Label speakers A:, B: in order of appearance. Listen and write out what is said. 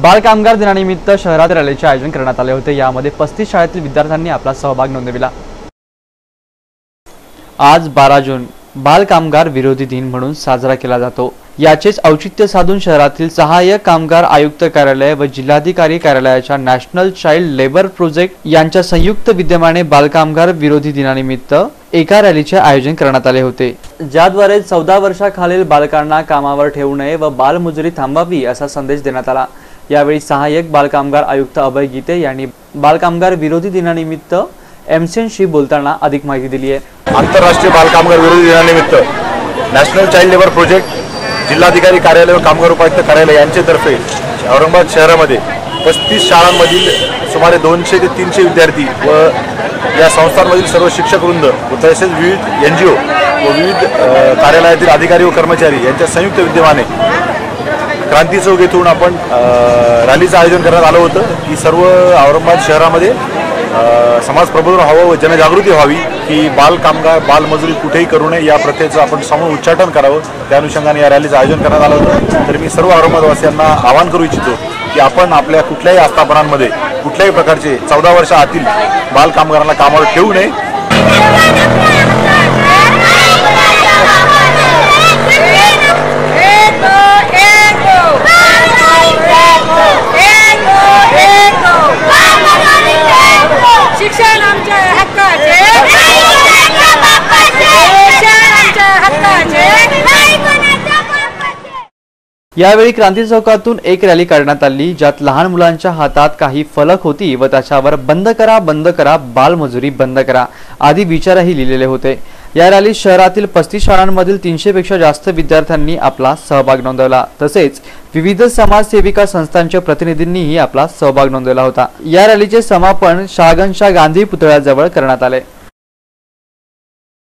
A: बाल कामगार दिनानिमित्त शहरात रॅलीचे आयोजन करण्यात आले होते। यामध्ये 35 शाळेतील विद्यार्थ्यांनी आपला सहभाग नोंदविला। आज 12 जून बाल कामगार विरोधी दिन म्हणून साजरा केला जातो। याचेच औचित्य साधून शहरातील सहाय्यक कामगार आयुक्त कार्यालय व जिल्हाधिकारी कार्यालयाच्या नॅशनल चाइल्ड लेबर प्रोजेक्ट यांच्या संयुक्त विद्यमाने बाल कामगार विरोधी दिनानिमित्त एका रॅलीचे आयोजन करण्यात आले होते, ज्याद्वारे 14 वर्षाखालील बालकांना कामावर ठेवू नये व बालमजुरी थांबावी असा संदेश देण्यात आला। यावेळी सहाय्यक बाल कामगार आयुक्त अभय गीते यांनी बाल कामगार विरोधी दिनानिमित्त एमसीएनशी बोलताना अधिक माहिती दिली आहे।
B: आंतरराष्ट्रीय बाल कामगार विरोधी दिनानिमित्त नॅशनल चाइल्ड लेबर प्रोजेक्ट, जिल्हाधिकारी कार्यालय व कामगार उपायुक्त कार्यालय यांच्यातर्फे औरंगाबाद शहरामध्ये 35 शाळांमधील सुमारे 200 ते 300 विद्यार्थी व या संस्थांमधील सर्व शिक्षक वृंद व तसेच विविध एनजीओ व विविध कार्यालयातील अधिकारी व कर्मचारी यांच्या संयुक्त विद्यमाने क्रांती चौक येथून आपण रॅलीचं आयोजन करण्यात आलं होतं की सर्व औरंगाबाद शहरामध्ये समाज प्रबोधन व्हावं व जनजागृती व्हावी की बाल कामगार बालमजुरी कुठेही करू नये या प्रथेचं आपण समूळ उच्चाटन करावं। त्या अनुषंगाने या रॅलीचं आयोजन करण्यात आलं होतं। तर मी सर्व औरंगाबादवासियांना आवाहन करू इच्छितो की आपण आपल्या कुठल्याही आस्थापनांमध्ये कुठल्याही प्रकारचे 14 वर्षाआतील बाल कामगारांना कामावर ठेवू नये।
A: यावेळी क्रांती चौकातून एक रॅली काढण्यात आली, ज्यात लहान मुलांच्या हातात काही फलक होती व त्याच्यावर बंद करा बालमजुरी बंद करा आदी विचारही लिहिलेले होते। या रॅलीत शहरातील 35 शाळांमधील 300 पेक्षा जास्त विद्यार्थ्यांनी आपला सहभाग नोंदवला। तसेच विविध समाजसेविका संस्थांच्या प्रतिनिधींनीही आपला सहभाग नोंदवला होता। या रॅलीचे समापन शहागंजच्या गांधी पुतळ्याजवळ करण्यात आले।